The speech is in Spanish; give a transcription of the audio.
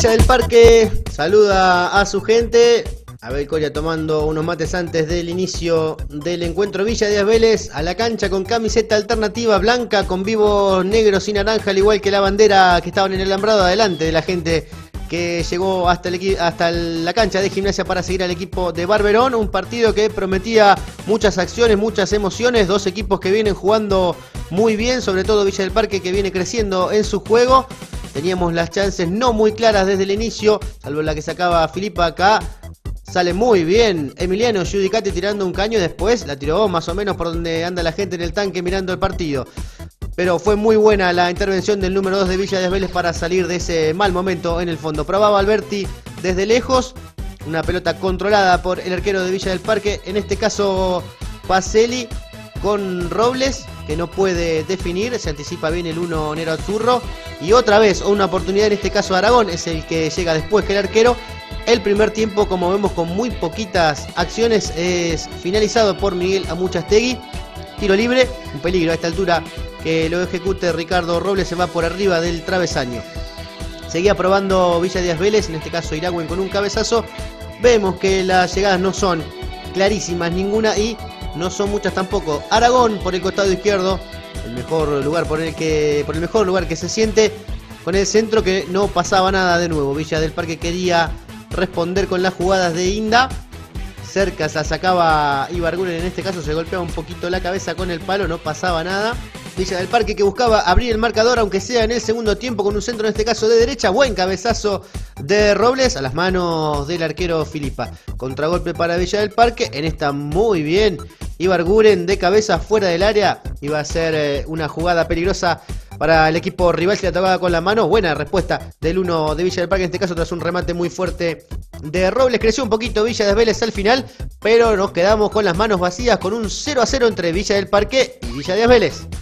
Villa del Parque saluda a su gente. Abel Coria tomando unos mates antes del inicio del encuentro. Villa Díaz Vélez a la cancha con camiseta alternativa blanca con vivos negros y naranja, al igual que la bandera que estaban en el alambrado adelante de la gente que llegó hasta la cancha de Gimnasia para seguir al equipo de Barberón. Un partido que prometía muchas acciones, muchas emociones. Dos equipos que vienen jugando muy bien, sobre todo Villa del Parque, que viene creciendo en su juego. Teníamos las chances no muy claras desde el inicio, salvo la que sacaba Filipa acá. Sale muy bien Emiliano Giudicati tirando un caño, después la tiró más o menos por donde anda la gente en el tanque mirando el partido. Pero fue muy buena la intervención del número 2 de Villa Díaz Vélez para salir de ese mal momento en el fondo. Probaba Alberti desde lejos, una pelota controlada por el arquero de Villa del Parque, en este caso Pacelli con Robles, que no puede definir, se anticipa bien el 1 Nero Azzurro. Y otra vez una oportunidad, en este caso Aragón, es el que llega después que el arquero. El primer tiempo, como vemos, con muy poquitas acciones, es finalizado por Miguel Amuchastegui. Tiro libre, un peligro a esta altura que lo ejecute Ricardo Robles, se va por arriba del travesaño. Seguía probando Villa Díaz Vélez, en este caso Iragüen con un cabezazo. Vemos que las llegadas no son clarísimas ninguna y no son muchas tampoco. Aragón por el costado izquierdo, el mejor lugar por el mejor lugar que se siente, con el centro que no pasaba nada de nuevo. Villa del Parque quería responder con las jugadas de Inda. Cerca se sacaba Ibarguren, en este caso se golpeaba un poquito la cabeza con el palo, no pasaba nada. Villa del Parque que buscaba abrir el marcador, aunque sea en el segundo tiempo, con un centro en este caso de derecha. Buen cabezazo de Robles a las manos del arquero Filipa. Contragolpe para Villa del Parque, en esta muy bien Ibarguren de cabeza fuera del área. Iba a ser una jugada peligrosa para el equipo rival, que la tocaba con la mano. Buena respuesta del 1 de Villa del Parque, en este caso tras un remate muy fuerte de Robles. Creció un poquito Villa de Vélez al final, pero nos quedamos con las manos vacías, con un 0-0 entre Villa del Parque y Villa de Vélez.